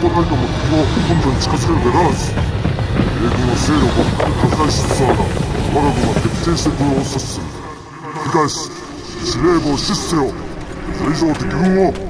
ばかりの目標を本土に近づけるべからず、米軍は勢力を拡大しつつあるが、我が軍は徹底して軍を阻止する。繰り返す。司令部を死守せよ。これ以上敵軍を